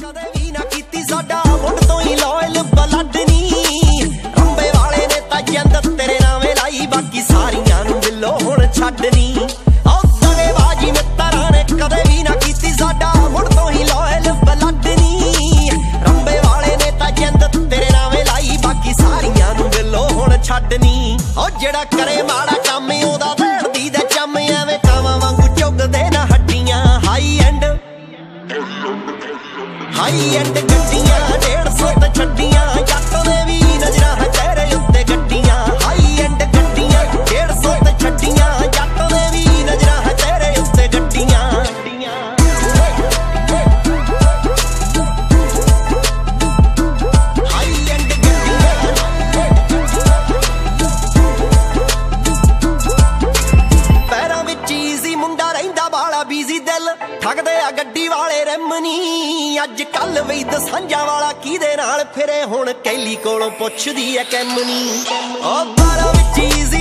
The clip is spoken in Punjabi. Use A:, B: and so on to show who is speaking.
A: ਕਦੇ ਵੀ ਨਾ ਕੀਤੀ ਸਾਡਾ ਮੁੱਢ ਤੋਂ ਹੀ ਲਾਇਲ ਬਲੱਡ ਨੀ ਰੰਬੇ ਵਾਲੇ ਨੇ ਤਾਂ ਜਿੰਦ ਤੇਰੇ ਨਾਵੇਂ ਲਾਈ ਬਾਕੀ ਸਾਰੀਆਂ ਨੂੰ ਬਿੱਲੋ ਹੁਣ ਛੱਡ ਨੀ ਦਗੇਬਾਜ਼ੀ ਮਿੱਤਰਾਂ ਨੇ ਕਦੇ ਵੀ ਨਾ ਕੀਤੀ ਸਾਡਾ ਮੁੱਢ ਤੋਂ ਹੀ ਲਾਇਲ ਬਲੱਡ ਨੀ ਰੰਬੇ ਵਾਲੇ ਨੇ ਤਾਂ ਜਿੰਦ ਤੇਰੇ ਨਾਵੇਂ ਲਾਈ ਬਾਕੀ ਸਾਰੀਆਂ ਨੂੰ ਬਿੱਲੋ ਹੁਣ ਛੱਡ ਨੀ ਜਿਹੜਾ ਕਰੇ ਮਾੜਾ ਕੰਮ ਉਹਦਾ ਭੈਣਦੀ ਦੇ ਚੰਮ ਐਵੇਂ ਕਾਵਾਂ ਵਾਂਗੂ ਚੁੱਗਦੇ ਨਾ ਹੱਡੀਆਂ ਹਾਈ ਐਂਡ ਗੱਡੀਆਂ 150 ਤੇ ਛੱਡੀਆਂ ਜੱਟ ਦੇ ਵੀ ਨਜ਼ਰਾਂ ਹੈ ਤੇਰੇ ਉੱਤੇ ਗੱਡੀਆਂ ਹਾਈ ਐਂਡ ਗੱਡੀਆਂ 150 ਤੇ ਛੱਡੀਆਂ ਜੱਟ ਦੇ ਵੀ ਨਜ਼ਰਾਂ ਹੈ ਤੇਰੇ ਉੱਤੇ ਗੱਡੀਆਂ ਹਾਈ ਐਂਡ ਗੱਡੀਆਂ ਪੈਰਾਂ ਵਿੱਚ ਈਜ਼ੀ ਮੁੰਡਾ ਰਹਿੰਦਾ ਬਾਲਾ ਬੀਜ਼ੀ ਦਿਲ ਠੱਗਦੇ ਆ ਗੱਡੀ ਵਾਲੇ ਰਿਮ ਨੀ ਅੱਜ ਕੱਲ ਵੀ ਦਸਾਂਝਾਂ ਵਾਲਾ ਕਿਹਦੇ ਨਾਲ ਫਿਰੇ ਹੁਣ ਕੈਲੀ ਕੋਲੋਂ ਪੁੱਛਦੀ ਐ ਕੈਮ ਨੀ ਉਹ ਬਾਰਾਂ ਵਿੱਚ ਈਜ਼ੀ